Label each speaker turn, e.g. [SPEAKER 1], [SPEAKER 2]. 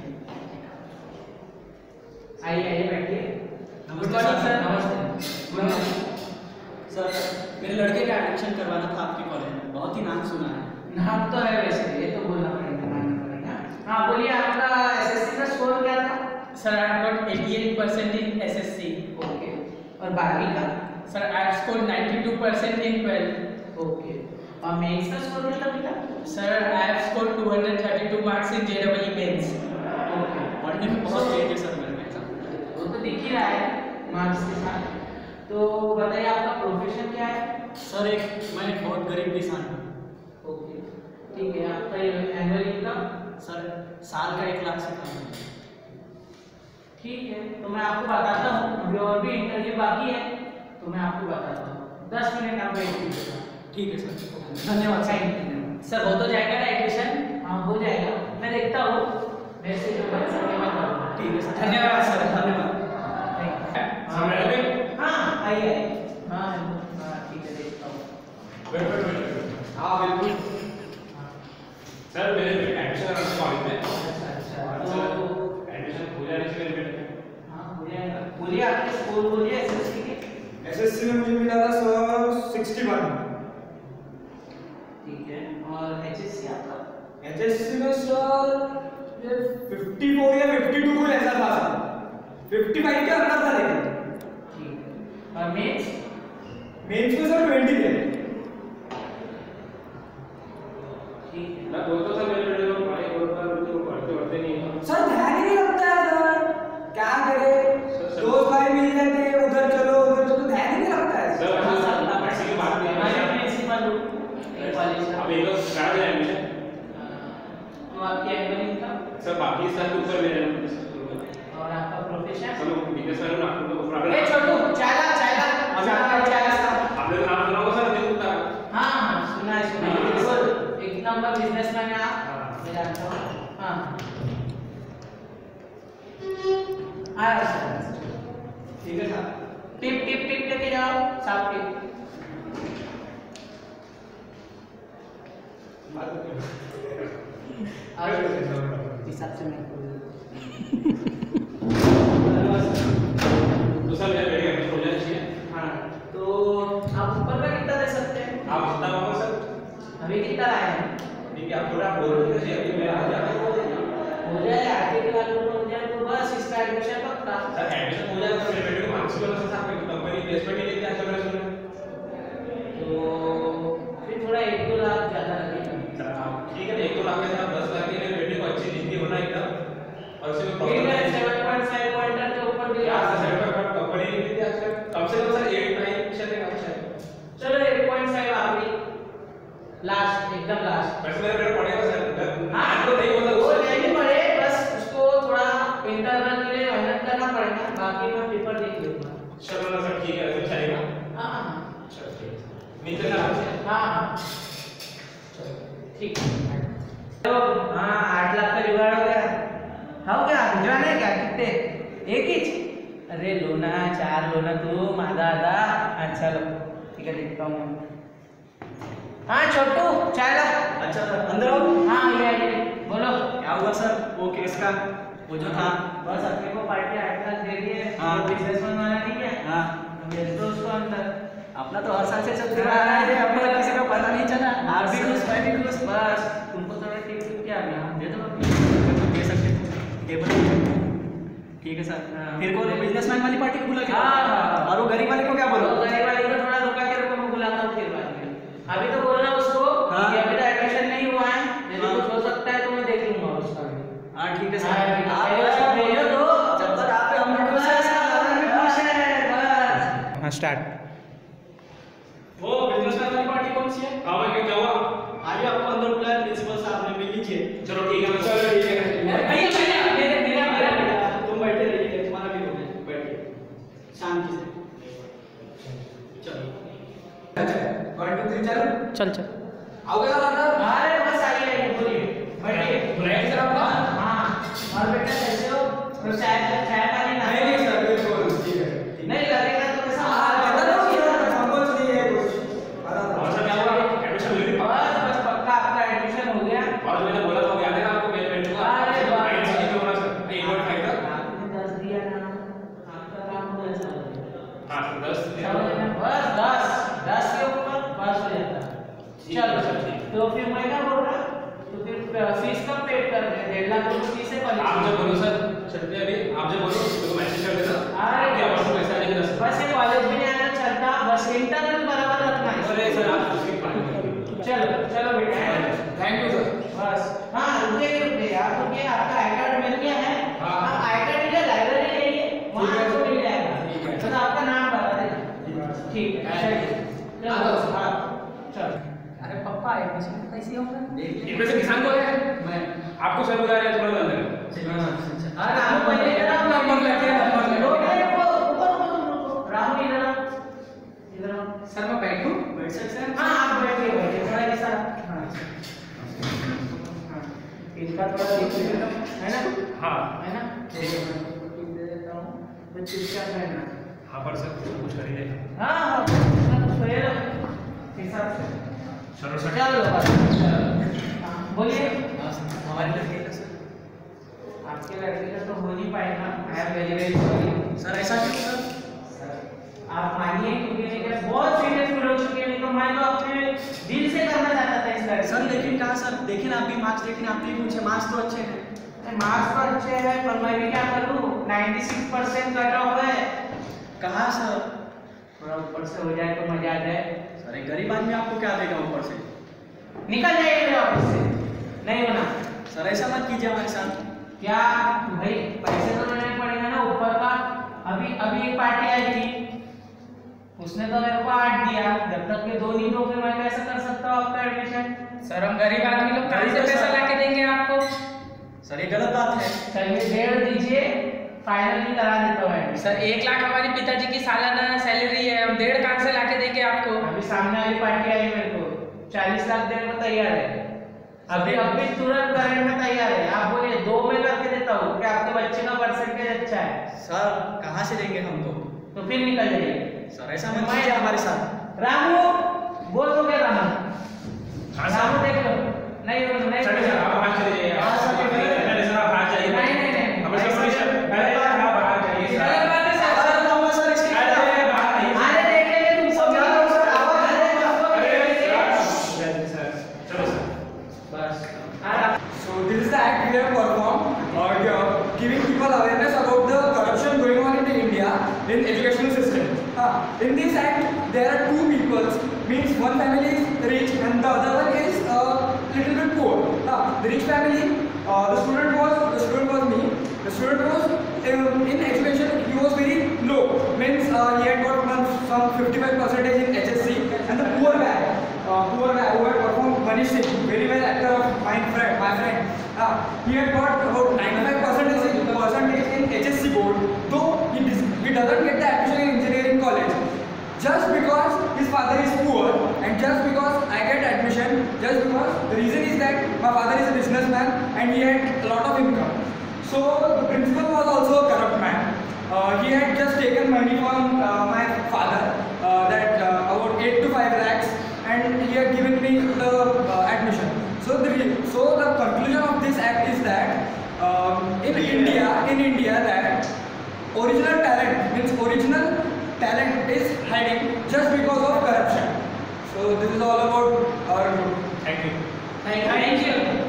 [SPEAKER 1] आइए आइए बैठिए।
[SPEAKER 2] Good morning sir.
[SPEAKER 1] नमस्ते।
[SPEAKER 2] गुड मॉर्निंग सर, मेरे लड़के का एडमिशन करवाना था आपके कॉलेज में, बहुत ही नाम सुना है।
[SPEAKER 1] नाम तो है वैसे, ये तो बोलना पड़ेगा, मानना पड़ेगा। हाँ बोलिए, आपका एसएससी का स्कोर क्या था?
[SPEAKER 3] Sir, I have got 88% in SSC.
[SPEAKER 1] Okay, और बारहवीं का?
[SPEAKER 3] Sir, I have scored 92% in 12th.
[SPEAKER 1] Okay, और मेंस का स्कोर क्या था बेटा?
[SPEAKER 3] Sir, I have scored 232 marks in JEE mains.
[SPEAKER 1] Okay,
[SPEAKER 2] पढ़ने में बहुत तेज है सर मेरे एग्जाम।
[SPEAKER 1] वो तो दिख ही रहा है मार्क्स के साथ। तो बताइए आपका प्रोफेशन क्या है?
[SPEAKER 2] सर मैं एक बहुत गरीब किसान हूँ।
[SPEAKER 1] ओके, ठीक है। आपका एनुअल इनकम?
[SPEAKER 2] सर साल का 1 लाख से कम है।
[SPEAKER 1] ठीक है, तो मैं आपको बताता हूँ, अभी और भी इंटरव्यू बाकी है, तो मैं आपको बताता हूँ। 10 मिनट आप वेट कीजिएगा।
[SPEAKER 2] ठीक है सर, धन्यवाद सर।
[SPEAKER 1] सर हो तो जाएगा ना एडमिशन? हाँ हो जाएगा, मैं देखता हूँ मेरे से जो बन सके मैं करूँगा।
[SPEAKER 2] ठीक है सर,
[SPEAKER 3] धन्यवाद सर,
[SPEAKER 2] धन्यवाद।
[SPEAKER 1] हाँ आइए आइए। हाँ हाँ ठीक है, देखता हूँ।
[SPEAKER 4] हाँ बिल्कुल सर, मेरे बेटे एडमिशन कराना कॉलेज में।
[SPEAKER 1] अच्छा,
[SPEAKER 4] तो एडमिशन हो जाने से मेरे बेटे।
[SPEAKER 1] हाँ हो जाएगा। बोलिए आपके स्कोर बोलिए एसएससी के।
[SPEAKER 5] एसएससी में मुझे मिला था सर 61।
[SPEAKER 1] ठीक है, और एचएससी आपका?
[SPEAKER 5] एचएससी में सर ये 54 या 52 कोई ऐसा था सर, 55 के अंदर था लेकिन।
[SPEAKER 1] ठीक है, और मेंस?
[SPEAKER 5] मेंस में सर 20 थे।
[SPEAKER 1] ठीक है।
[SPEAKER 4] मैं बोलता था मेरे बेटे को पढ़ाई को पढ़ते नहीं है
[SPEAKER 5] सर, ध्यान ही नहीं लगता है सर, क्या करे, दोस्त भाई मिल जाते हैं, उधर चलो उधर चलो, ध्यान ही नहीं लगता है
[SPEAKER 4] सर। ऐसी की बात नहीं
[SPEAKER 1] हमारे
[SPEAKER 4] है।
[SPEAKER 1] प्रिंसिपल कॉलेज का।
[SPEAKER 4] अब एक लोग करा दे एडमिशन।
[SPEAKER 1] तो आपकी एनुअल इनकम
[SPEAKER 4] सर बाकी साल के ऊपर मेरे
[SPEAKER 1] और आपका प्रोफेशन?
[SPEAKER 4] सब लोग बिजनेस वाले ना आपको तो ऊपर
[SPEAKER 1] ए छोटू, चाला चाला चाला साहब,
[SPEAKER 4] आपने तो नाम सुना होगा सर, देखो उतना।
[SPEAKER 1] हाँ सुना है बिल्कुल, एक नंबर बिजनेसमैन है आप, मैं जानता हूँ। हाँ आया सर,
[SPEAKER 2] ठीक है सर।
[SPEAKER 1] टिप टिप टिप लेके जाओ, साफ टिप। हिसाब से मैं
[SPEAKER 4] तो सर मेरे बेटे एडमिशन हो जाना चाहिए।
[SPEAKER 1] हाँ, तो आप ऊपर का कितना दे सकते हैं?
[SPEAKER 4] आप जितना मांगो सर।
[SPEAKER 1] अभी कितना लाए हैं?
[SPEAKER 4] ठीक है, आप थोड़ा बोल रहे थे अभी मैं आ जाता हूँ।
[SPEAKER 1] हो जाए, आगे के लाख रुपए हो जाए तो बस इसका एडमिशन पक्का।
[SPEAKER 4] सर एडमिशन हो जाएगा तो मेरे बेटे को मानसिक वाला से आपकी कंपनी प्लेसमेंट ही लेके आके मैंने सुना।
[SPEAKER 1] तो फिर थोड़ा 1-2 लाख ज्यादा लगेगा।
[SPEAKER 4] सर आप ठीक है, 1-2 लाख के साथ 10 लाख के मेरे बेटे को अच्छी जिंदगी होना एकदम, और उसमें
[SPEAKER 1] ठीक है,
[SPEAKER 4] प्रॉब्लम
[SPEAKER 1] 7.5 पॉइंटर के ऊपर भी
[SPEAKER 4] क्या
[SPEAKER 1] आ
[SPEAKER 4] सर
[SPEAKER 1] सकता है।
[SPEAKER 4] कंपनी की थी आजकल कम से कम सर 8-9 चलेगा अच्छा है।
[SPEAKER 1] चलो 1.5 आखिरी लास्ट, एकदम लास्ट।
[SPEAKER 4] वैसे मेरा बेटा पढ़ेगा सर।
[SPEAKER 1] हाँ
[SPEAKER 4] तो नहीं होता
[SPEAKER 1] वो नहीं पढ़े, बस उसको थोड़ा इंटरनल के लिए मेहनत करना पड़ेगा, बाकी मैं पेपर देख लूंगा।
[SPEAKER 4] चलो ना सर, ठीक है, ऐसे चलेगा।
[SPEAKER 1] हाँ
[SPEAKER 4] चलो ठीक है, नीचे सर आपसे।
[SPEAKER 1] हाँ चलो ठीक है। तो हाँ 8 लाख का जुगाड़ हो गया। हो गया, भिजवाना है क्या? कितने? एक ही? अरे लो ना, 4 लो ना तू, आधा आधा। अच्छा लो, ठीक है, देखता हूँ मैं। हाँ छोटू, चाय ला।
[SPEAKER 2] अच्छा सर, अंदर आओ।
[SPEAKER 1] हाँ ये बोलो।
[SPEAKER 2] क्या हुआ सर, वो केस का वो जो था?
[SPEAKER 1] बस अपने को पार्टी 8 लाख दे दिए।
[SPEAKER 2] हाँ।
[SPEAKER 1] बिजनेसमैन वाला नहीं है?
[SPEAKER 2] हाँ,
[SPEAKER 1] भेज दो उसको अंदर।
[SPEAKER 2] अपना तो हर साल से चलते रहा है, अपना किसी का पता नहीं चला। आप भी खुश, मैं भी खुश।
[SPEAKER 1] बस तुमको थोड़ा टिप टिप क्या गया, दे दो।
[SPEAKER 2] दे सकते टेबल। ठीक है सर। फिर कौन बिजनेसमैन वाली पार्टी को बुला के?
[SPEAKER 1] हाँ।
[SPEAKER 2] और वो गरीब वाले को क्या बोलो?
[SPEAKER 1] गरीब वाले को थोड़ा रुका के रखो, मैं बुलाता हूँ फिर बाद में। अभी तो बोलना उसको
[SPEAKER 2] हाँ।
[SPEAKER 1] कि अभी तो एडमिशन नहीं हुआ है, यदि
[SPEAKER 2] हाँ।
[SPEAKER 1] कुछ हो सकता है तो मैं देख लूंगा उसका भी।
[SPEAKER 2] हाँ ठीक है
[SPEAKER 1] हाँ,
[SPEAKER 2] सर।
[SPEAKER 1] ठीक है।
[SPEAKER 2] आप
[SPEAKER 1] आप भेजो तो।
[SPEAKER 2] जब तक आप पे हम भी खुश हैं।
[SPEAKER 1] खुश है, बस। हाँ स्टार्ट।
[SPEAKER 2] वो बिजनेसमैन वाली पार्टी कौन सी है?
[SPEAKER 4] हाँ मैं क्या हुआ?
[SPEAKER 2] आइए, आपको अंदर बुलाया प्रिंसिपल साहब ने, मिल लीजिए।
[SPEAKER 4] चलो ठीक है, चलो ठीक है।
[SPEAKER 1] भैया भैया मेरा
[SPEAKER 2] तुम बैठे रहिए, तुम्हारा भी हो गया, बैठिए शांति से। चलो
[SPEAKER 5] 1 2 3 चलो।
[SPEAKER 1] चल चल।
[SPEAKER 5] आओगे ना अंदर?
[SPEAKER 1] अरे बस आइए, बोलिए, बैठिए।
[SPEAKER 4] बुलाया सर आपको?
[SPEAKER 1] हाँ, और बेटा कैसे हो? तो चाय चाय पानी ना?
[SPEAKER 5] नहीं सर, बिल्कुल ठीक है।
[SPEAKER 1] नहीं लगेगा तो कैसा?
[SPEAKER 5] पता नहीं सर, समझ नहीं है कुछ। पता
[SPEAKER 4] और
[SPEAKER 5] नहीं।
[SPEAKER 4] सर क्या हुआ? एडमिशन मिल गई?
[SPEAKER 1] बस बस पक्का आपका एडमिशन हो गया।
[SPEAKER 4] और मैंने बोला था याद है ना आपको, मेरे बेटे को
[SPEAKER 1] अरे वाह।
[SPEAKER 4] साइंस की होना
[SPEAKER 1] ऐसे होगा।
[SPEAKER 4] इनमें से किसान कौन है?
[SPEAKER 1] मैं
[SPEAKER 4] आपको सब बता रहे हैं तुरंत अंदर।
[SPEAKER 1] अरे रामू पहले जरा
[SPEAKER 3] नंबर लगे, नंबर लगे।
[SPEAKER 1] रामू इधर आओ, इधर आओ।
[SPEAKER 3] सर मैं बैठूं?
[SPEAKER 2] बैठ सकते हैं?
[SPEAKER 1] हाँ आप बैठिए बैठिए थोड़ा ऐसा। हाँ इनका थोड़ा देख लीजिए है ना?
[SPEAKER 4] हाँ
[SPEAKER 1] है ना? दे देता हूँ बच्चे क्या करना।
[SPEAKER 4] हाँ पर सर कुछ कर ही रहे।
[SPEAKER 1] हाँ हाँ कुछ करिए ना हिसाब से।
[SPEAKER 4] चलो सर।
[SPEAKER 1] चलो बस हाँ, बोलिए।
[SPEAKER 2] हमारे लड़के का सर।
[SPEAKER 1] आपके लड़के का तो हो नहीं पाएगा। I am very very sorry.
[SPEAKER 2] Sir ऐसा क्यों सर?
[SPEAKER 1] आप मानिए क्योंकि मेरे बहुत सीरियस फील हो चुकी है। नहीं तो मैं तो अपने दिल से करना चाहता था इस लड़के
[SPEAKER 2] सर लेकिन कहा सर, देखिए ना आप भी मार्क्स देखिए, आप भी पूछे मार्क्स तो अच्छे हैं।
[SPEAKER 1] मार्क्स तो अच्छे हैं पर मैं भी क्या करूँ 96% कट ऑफ है।
[SPEAKER 2] कहाँ सर?
[SPEAKER 1] थोड़ा ऊपर से हो जाए तो मजा आ जाए।
[SPEAKER 2] सर एक गरीब आदमी आपको क्या देगा ऊपर से?
[SPEAKER 1] निकल जाइए मेरे ऑफिस से। नहीं होना।
[SPEAKER 2] सर ऐसा मत कीजिए हमारे साथ।
[SPEAKER 1] क्या भाई पैसे तो देने पड़ेगा ना ऊपर का। अभी अभी एक पार्टी आई थी उसने तो मेरे को 8 दिया। जब तक के 2 नहीं दोगे मैं कैसे कर सकता हूँ आपका एडमिशन।
[SPEAKER 3] सर हम गरीब आदमी लोग कहाँ से पैसा ला के देंगे आपको?
[SPEAKER 2] सर ये गलत बात है।
[SPEAKER 1] चलिए 1.5 दीजिए फाइनली करा देता हूँ एडमिशन।
[SPEAKER 3] सर 1 लाख हमारे पिताजी की सालाना सैलरी है, हम 1.5 कहाँ से ला के देंगे आपको?
[SPEAKER 1] अभी सामने वाली पार्टी आई मेरे को 40 लाख देने को तैयार है। अभी तुरंत करने में तैयार है। आप बोलिए 2 में करके देता हूँ कि आपके बच्चे का परसेंटेज अच्छा है।
[SPEAKER 2] सर कहाँ से देंगे हम तो?
[SPEAKER 1] तो फिर निकल जाइए।
[SPEAKER 2] सर ऐसा मत कीजिए हमारे साथ।
[SPEAKER 1] रामू बोल दो क्या रामू?
[SPEAKER 4] हाँ
[SPEAKER 1] रामू
[SPEAKER 4] सर।
[SPEAKER 1] देख लो। नहीं नहीं
[SPEAKER 4] चलिए सर आप बाहर चले जाइए।
[SPEAKER 1] हाँ, सर,
[SPEAKER 4] नहीं सर आप बाहर जाइए।
[SPEAKER 1] नहीं नहीं नहीं
[SPEAKER 4] हमें सब परेशान। अरे यार आप बाहर जाइए सर।
[SPEAKER 1] गलत बात है सर।
[SPEAKER 2] सर कहूँगा सर इसके
[SPEAKER 4] अरे बाहर आइए।
[SPEAKER 1] अरे देख लेंगे तुम सब जाओ सर। आवाज आ रही है आपको।
[SPEAKER 4] अरे सर चलो सर।
[SPEAKER 1] बस
[SPEAKER 5] So this is the act we have performed, giving people awareness about the corruption going on in India in educational system. In this act, there are 2 peoples, means one family is rich and the other one is little bit poor. The rich family, the student was me. The student was in education. He was very low, means he had got some 55% in HSC, and the poor guy who had performed Manish Singh, very well actor of my friend. He had got about 95% in HSC board, though he doesn't get the admission in engineering college. Just because his father is poor and just because I get admission, just because the reason is that my father is a businessman and he had a lot of income. So the principal was also a corrupt man. He had just taken money from my father, that about 8 to 5 lakhs, and he had given me the admission. So the conclusion of this act is that in India that original talent is hiding just because of corruption. So this is all about our group.
[SPEAKER 4] Thank you.
[SPEAKER 1] Thank you.